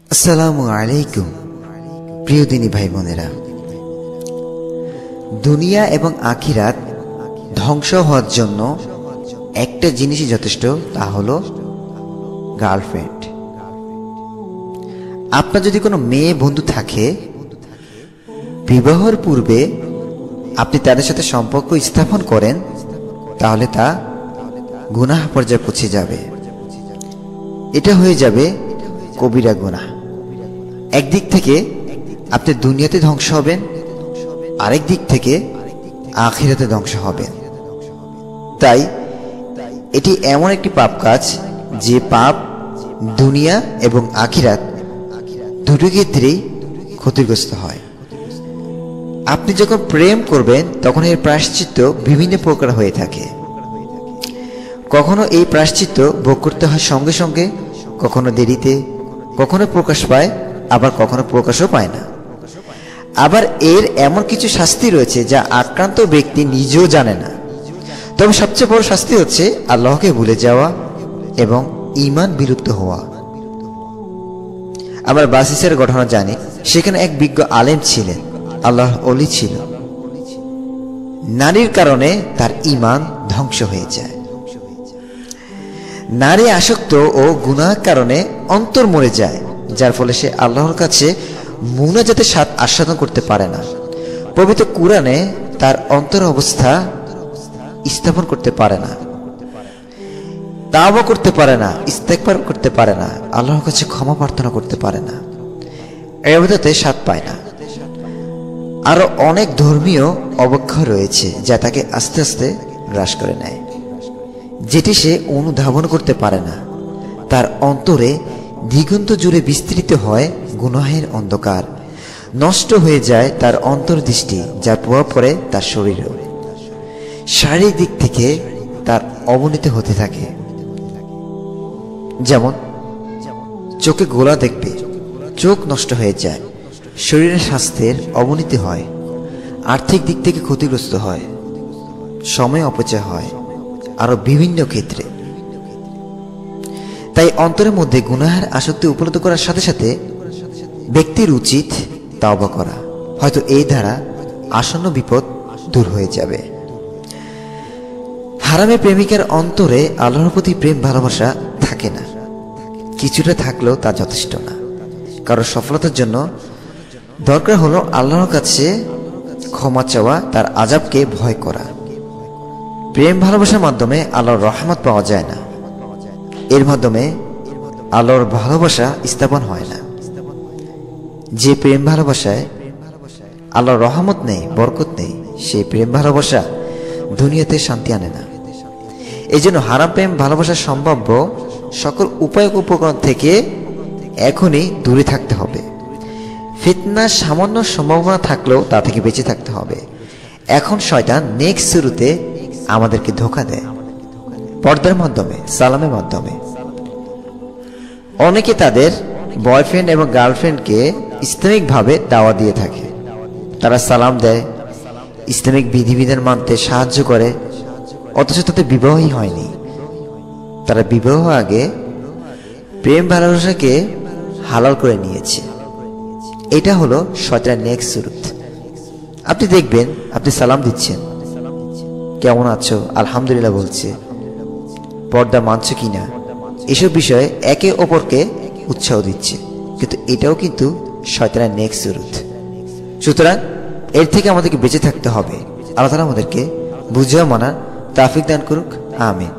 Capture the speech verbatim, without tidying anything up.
আসসালামু আলাইকুম প্রিয় দিনী ভাই বোনেরা, দুনিয়া এবং আখিরাত ধ্বংস হওয়ার জন্য একটা জিনিসই যথেষ্ট, তা হলো গার্লফ্রেন্ড। আপনার যদি কোনো মেয়ে বন্ধু থাকে, বিবাহের পূর্বে আপনি তাদের সাথে সম্পর্ক স্থাপন করেন, তাহলে তা গুনাহ পর্যায়ে পৌঁছে যাবে। এটা হয়ে যাবে কবিরা গুনাহ। একদিক থেকে আপনি দুনিয়াতে ধ্বংস হবেন, আরেক দিক থেকে আখিরাতে ধ্বংস হবেন। তাই এটি এমন একটি পাপ কাজ যে পাপ দুনিয়া এবং আখিরাত দুটো ক্ষেত্রেই ক্ষতিগ্রস্ত হয়। আপনি যখন প্রেম করবেন তখন এর প্রায়শ্চিত্ত বিভিন্ন প্রকার হয়ে থাকে। কখনো এই প্রায়শ্চিত্ত ভোগ করতে হয় সঙ্গে সঙ্গে, কখনো দেরিতে, কখনো প্রকাশ পায়, আবার কখনো প্রকাশও পায় না। আবার এর এমন কিছু শাস্তি রয়েছে যা আক্রান্ত ব্যক্তি নিজেও জানে না। তবে সবচেয়ে বড় শাস্তি হচ্ছে আল্লাহকে ভুলে যাওয়া এবং ঈমান বিলুপ্ত হওয়া। আমরা বাসিসের ঘটনা জানি, সেখানে এক বিজ্ঞ আলেম ছিলেন, আল্লাহর ওলি ছিল। নারীর কারণে তার ঈমান ধ্বংস হয়ে যায়। নারী আসক্ত ও গুনাহের কারণে অন্তর মরে যায়, যার ফলে সে আল্লাহর কাছে মুনাজাতের স্বাদ আস্বাদন করতে পারে না। পবিত্র কুরআনে তার অন্তর অবস্থা স্থাপন করতে পারে না, তাওবা করতে পারে না, ইস্তেগফার করতে পারে না, আল্লাহর কাছে ক্ষমা প্রার্থনা করতে পারে না, ইবাদতে স্বাদ পায় না। আরো অনেক ধর্মীয় অবক্ষয় রয়েছে যা তাকে আস্তে আস্তে গ্রাস করে নেয়, যেটি সে অনুধাবন করতে পারে না। তার অন্তরে দিগন্ত জুড়ে বিস্তৃত হয় গুনাহের অন্ধকার, নষ্ট হয়ে যায় তার অন্তর্দৃষ্টি, যার প্রভাব পড়ে তার শরীরেও। শারীরিক দিক থেকে তার অবনতি হতে থাকে, যেমন চোখে গোলা দেখবে, চোখ নষ্ট হয়ে যায়, শরীরের স্বাস্থ্যের অবনতি হয়, আর্থিক দিক থেকে ক্ষতিগ্রস্ত হয়, সময় অপচয় হয়, আরো বিভিন্ন ক্ষেত্রে। তাই অন্তরের মধ্যে গুনাহের আসক্তি উপলব্ধ করার সাথে সাথে ব্যক্তির উচিত তাওবা করা। হয়তো এই দ্বারা আসন্ন বিপদ দূর হয়ে যাবে। হারামে প্রেমিকার অন্তরে আল্লাহর প্রতি প্রেম ভালোবাসা থাকে না। কিছুটা থাকলেও তা যথেষ্ট না, কারণ সফলতার জন্য দরকার হলো আল্লাহর কাছে ক্ষমা চাওয়া, তার আযাবকে ভয় করা। প্রেম ভালোবাসার মাধ্যমে আল্লাহর রহমত পাওয়া যায় না, এর মাধ্যমে আল্লাহর ভালোবাসা স্থাপন হয় না। যে প্রেম ভালোবাসায় আল্লাহর রহমত নেই, বরকত নেই, সেই প্রেম ভালোবাসা দুনিয়াতে শান্তি আনে না। এই জন্য হারাম প্রেম ভালোবাসা সম্ভাব্য সকল উপায় উপকরণ থেকে এখনই দূরে থাকতে হবে। ফিতনার সামান্য সম্ভাবনা থাকলেও তা থেকে বেঁচে থাকতে হবে। এখন শয়তান নেক্সট শুরুতে আমাদেরকে ধোঁকা দেয় পর্দার মাধ্যমে, সালামের মাধ্যমে। অনেকে তাদের বয়ফ্রেন্ড এবং গার্লফ্রেন্ডকে ইসলামিকভাবে দাওয়া দিয়ে থাকে। তারা সালাম দেয়, ইসলামিক বিধিবিধান মানতে সাহায্য করে, অথচ তাদের বিবাহই হয়নি। তারা বিবাহ আগে প্রেম ভালোবাসাকে হালাল করে নিয়েছে। এটা হলো শয়তানের নেক্সট শুরুত। আপনি দেখবেন, আপনি সালাম দিচ্ছেন, কেমন আছো, আলহামদুলিল্লাহ বলছে, পর্দা মানছো কিনা, এসব বিষয়ে একে অপরকে উৎসাহ দিচ্ছে, কিন্তু এটাও কিন্তু শয়তানের নেক্সট শুরুত। সুতরাং এর থেকে আমাদেরকে বেঁচে থাকতে হবে। আল্লাহ তাআলা আমাদেরকে বুঝিয়ে মানার তৌফিক দান করুক, আমিন।